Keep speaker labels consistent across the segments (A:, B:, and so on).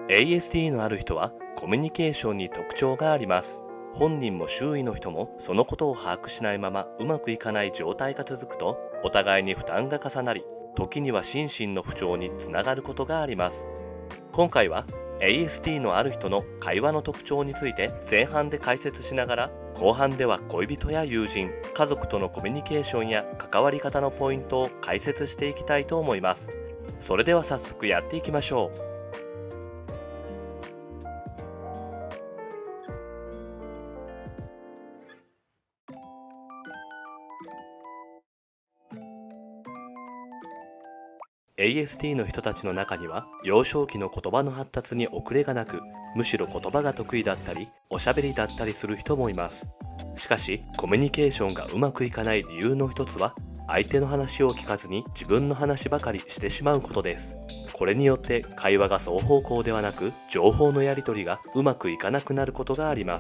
A: ASD のある人はコミュニケーションに特徴があります。本人も周囲の人もそのことを把握しないままうまくいかない状態が続くと、お互いに負担が重なり、時には心身の不調につながることがあります。今回は ASD のある人の会話の特徴について前半で解説しながら、後半では恋人や友人、家族とのコミュニケーションや関わり方のポイントを解説していきたいと思います。それでは早速やっていきましょう。ASD の人たちの中には、幼少期の言葉の発達に遅れがなく、むしろ言葉が得意だったりおしゃべりだったりする人もいます。しかしコミュニケーションがうまくいかない理由の一つは、相手の話を聞かずに自分の話ばかりしてしまうことです。これによって会話が双方向ではなく、情報のやり取りがうまくいかなくなることがあります。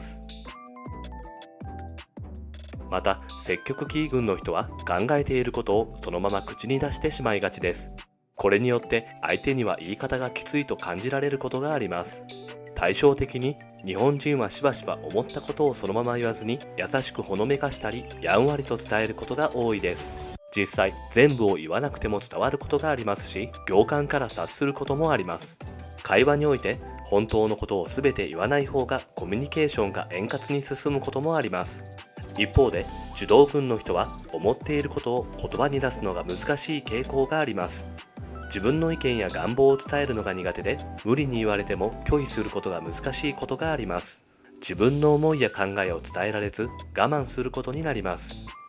A: また積極気群の人は、考えていることをそのまま口に出してしまいがちです。これによって相手には言い方がきついと感じられることがあります。対照的に、日本人はしばしば思ったことをそのまま言わずに、優しくほのめかしたりやんわりと伝えることが多いです。実際全部を言わなくても伝わることがありますし、行間から察することもあります。会話において本当のことを全て言わない方がコミュニケーションが円滑に進むこともあります。一方で受動群の人は、思っていることを言葉に出すのが難しい傾向があります。自分の意見や願望を伝えるのが苦手で、無理に言われても拒否することが難しいことがあります。自分の思いや考えを伝えられず、我慢することになります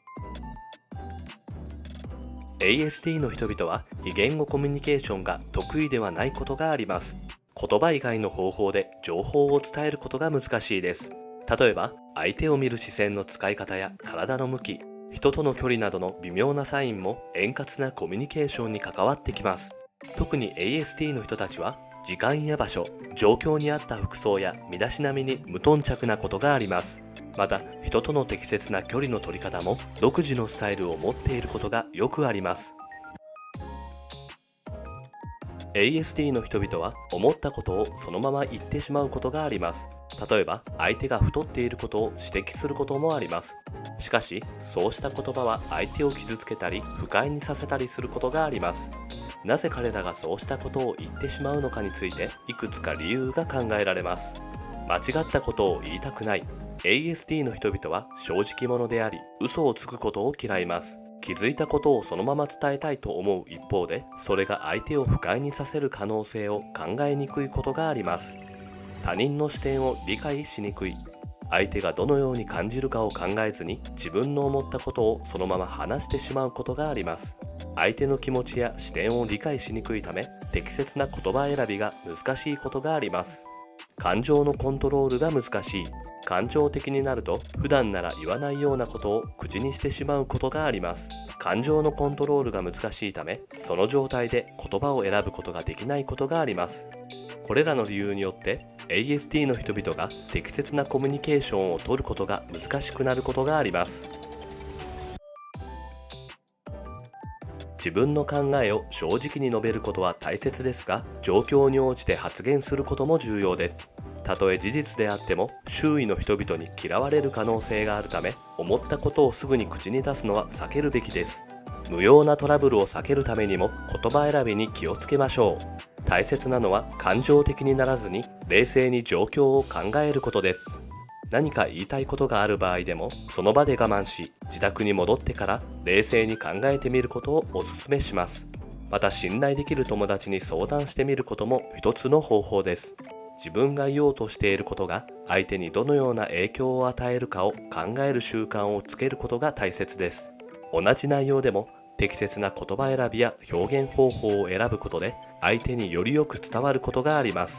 A: 。ASD の人々は非言語コミュニケーションが得意ではないことがあります。言葉以外の方法で情報を伝えることが難しいです。例えば相手を見る視線の使い方や体の向き、人との距離などの微妙なサインも円滑なコミュニケーションに関わってきます。特に ASD の人たちは、時間や場所、状況に合った服装や身だしなみに無頓着なことがあります。また人との適切な距離の取り方も独自のスタイルを持っていることがよくあります。ASD の人々は思ったことをそのまま言ってしまうことがあります。例えば相手が太っていることを指摘することもあります。しかしそうした言葉は相手を傷つけたり不快にさせたりすることがあります。なぜ彼らがそうしたことを言ってしまうのかについて、いくつか理由が考えられます。間違ったことを言いたくない。 ASD の人々は正直者であり、嘘をつくことを嫌います。気づいたことをそのまま伝えたいと思う一方で、それが相手を不快にさせる可能性を考えにくいことがあります。他人の視点を理解しにくい。相手がどのように感じるかを考えずに、自分の思ったことをそのまま話してしまうことがあります。相手の気持ちや視点を理解しにくいため、適切な言葉選びが難しいことがあります。感情のコントロールが難しい。感情的になると、普段なら言わないようなことを口にしてしまうことがあります。感情のコントロールが難しいため、その状態で言葉を選ぶことができないことがあります。これらの理由によって ASD の人々が適切なコミュニケーションを取ることが難しくなることがあります。自分の考えを正直に述べることは大切ですが、状況に応じて発言することも重要です。たとえ事実であっても、周囲の人々に嫌われる可能性があるため、思ったことをすぐに口に出すのは避けるべきです。無用なトラブルを避けるためにも言葉選びに気をつけましょう。大切なのは感情的にならずに、冷静に状況を考えることです。何か言いたいことがある場合でも、その場で我慢し、自宅に戻ってから冷静に考えてみることをお勧めします。また信頼できる友達に相談してみることも一つの方法です。自分が言おうとしていることが相手にどのような影響を与えるかを考える習慣をつけることが大切です。同じ内容でも適切な言葉選びや表現方法を選ぶことで、相手によりよく伝わることがあります。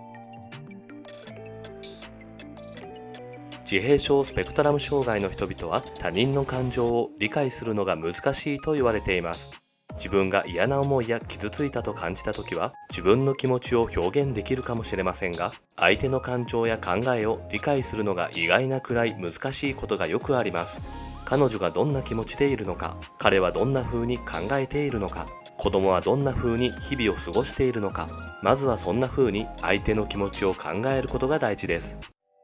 A: 自閉症スペクトラム障害の人々は、他人の感情を理解するのが難しいと言われています。自分が嫌な思いや傷ついたと感じたときは、自分の気持ちを表現できるかもしれませんが、相手の感情や考えを理解するのが意外なくらい難しいことがよくあります。彼女がどんな気持ちでいるのか、彼はどんな風に考えているのか、 子供はどんな風に日々を過ごしているのか、まずはそんな風に相手の気持ちを考えることが大事です。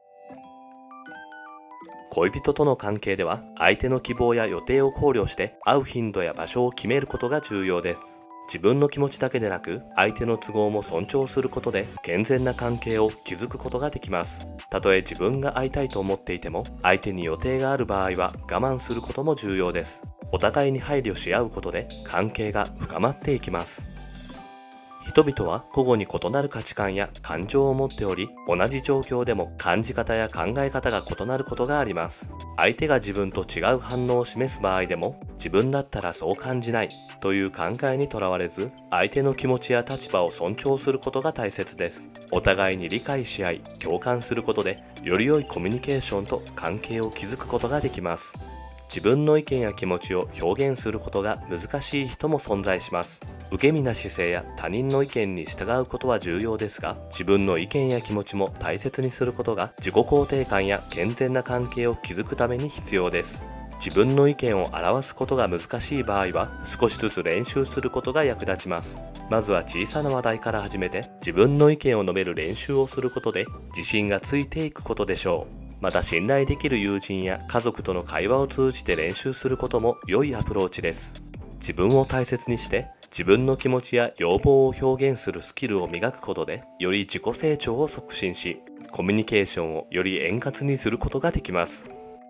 A: 恋人との関係では、相手の希望や予定を考慮して会う頻度や場所を決めることが重要です。自分の気持ちだけでなく、相手の都合も尊重することで健全な関係を築くことができます。たとえ自分が会いたいと思っていても、相手に予定がある場合は我慢することも重要です。お互いに配慮し合うことで関係が深まっていきます。人々は個々に異なる価値観や感情を持っており、同じ状況でも感じ方や考え方が異なることがあります。相手が自分と違う反応を示す場合でも、自分だったらそう感じないという考えにとらわれず、相手の気持ちや立場を尊重することが大切です。お互いに理解し合い、共感することで、より良いコミュニケーションと関係を築くことができます。自分の意見や気持ちを表現することが難しい人も存在します。受け身な姿勢や他人の意見に従うことは重要ですが、自分の意見や気持ちも大切にすることが自己肯定感や健全な関係を築くために必要です。自分の意見を表すことが難しい場合は、少しずつ練習することが役立ちます。まずは小さな話題から始めて、自分の意見を述べる練習をすることで自信がついていくことでしょう。また信頼できる友人や家族との会話を通じて練習することも良いアプローチです。自分を大切にして自分の気持ちや要望を表現するスキルを磨くことで、より自己成長を促進し、コミュニケーションをより円滑にすることができます。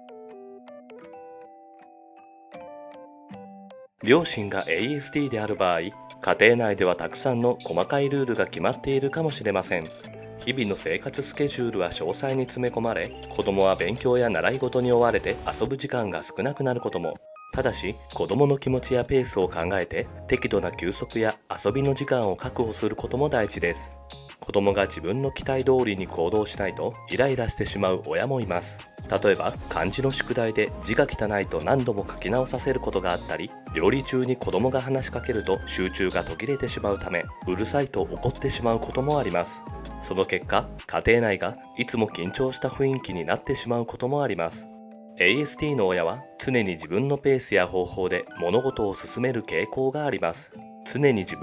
A: 両親が ASD である場合、家庭内ではたくさんの細かいルールが決まっているかもしれません。日々の生活スケジュールは詳細に詰め込まれ、子供は勉強や習い事に追われて遊ぶ時間が少なくなることも。ただし、子供の気持ちやペースを考えて、適度な休息や遊びの時間を確保することも大事です。子供が自分の期待通りに行動しないとイライラしてしまう親もいます。例えば、漢字の宿題で字が汚いと何度も書き直させることがあったり、料理中に子供が話しかけると集中が途切れてしまうため、うるさいと怒ってしまうこともあります。その結果、家庭内がいつも緊張した雰囲気になってしまうこともあります。ASD の親は常に自分のペースや方法で物事を進める傾向があります。子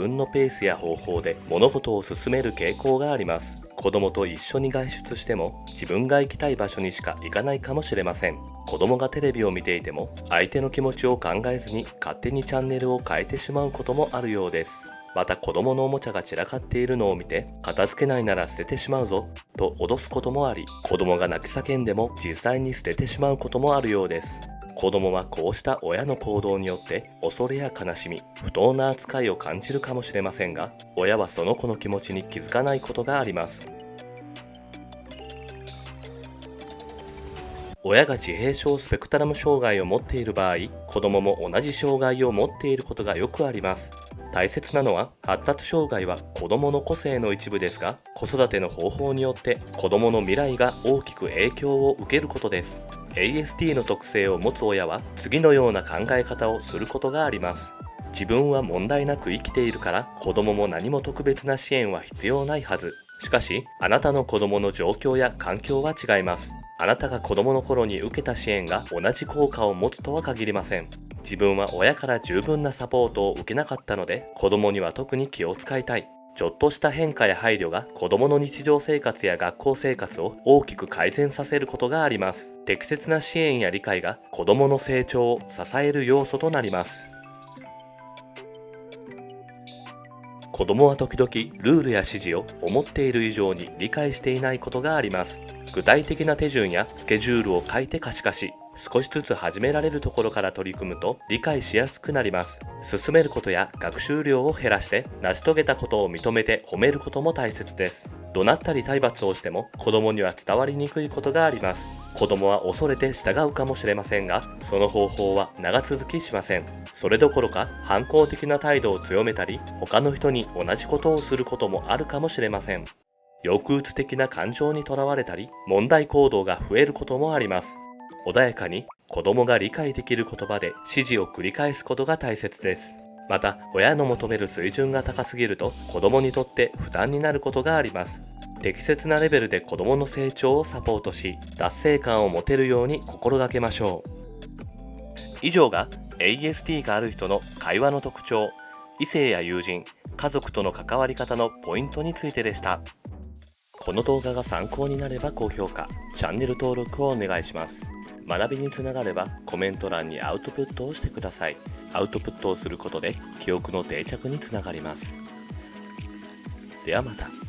A: 供と一緒に外出しても自分が行きたい場所にしか行かないかもしれません。子供がテレビを見ていても相手の気持ちを考えずに勝手にチャンネルを変えてしまうこともあるようです。また子供のおもちゃが散らかっているのを見て、片付けないなら捨ててしまうぞと脅すこともあり、子供が泣き叫んでも実際に捨ててしまうこともあるようです。子供はこうした親の行動によって恐れや悲しみ、不当な扱いを感じるかもしれませんが、親はその子の気持ちに気づかないことがあります。親が自閉症スペクトラム障害を持っている場合、子供も同じ障害を持っていることがよくあります。大切なのは、発達障害は子供の個性の一部ですが、子育ての方法によって子供の未来が大きく影響を受けることです。ASD の特性を持つ親は次のような考え方をすることがあります。自分は問題なく生きているから子供も何も特別な支援は必要ないはず。しかし、あなたの子供の状況や環境は違います。あなたが子供の頃に受けた支援が同じ効果を持つとは限りません。自分は親から十分なサポートを受けなかったので、子供には特に気を使いたい。ちょっとした変化や配慮が子供の日常生活や学校生活を大きく改善させることがあります。適切な支援や理解が子供の成長を支える要素となります。子供は時々ルールや指示を思っている以上に理解していないことがあります。具体的な手順やスケジュールを書いて可視化し、少しずつ始められるところから取り組むと理解しやすくなります。進めることや学習量を減らして成し遂げたことを認めて褒めることも大切です。怒鳴ったり体罰をしても子供には伝わりにくいことがあります。子供は恐れて従うかもしれませんが、その方法は長続きしません。それどころか反抗的な態度を強めたり、他の人に同じことをすることもあるかもしれません。抑うつ的な感情にとらわれたり、問題行動が増えることもあります。穏やかに子供が理解できる言葉で指示を繰り返すことが大切です。また、親の求める水準が高すぎると子供にとって負担になることがあります。適切なレベルで子供の成長をサポートし、達成感を持てるように心がけましょう。以上が ASD がある人の会話の特徴、 異性や友人、家族との関わり方のポイントについてでした。この動画が参考になれば高評価、チャンネル登録をお願いします。学びにつながればコメント欄にアウトプットをしてください。アウトプットをすることで記憶の定着につながります。ではまた。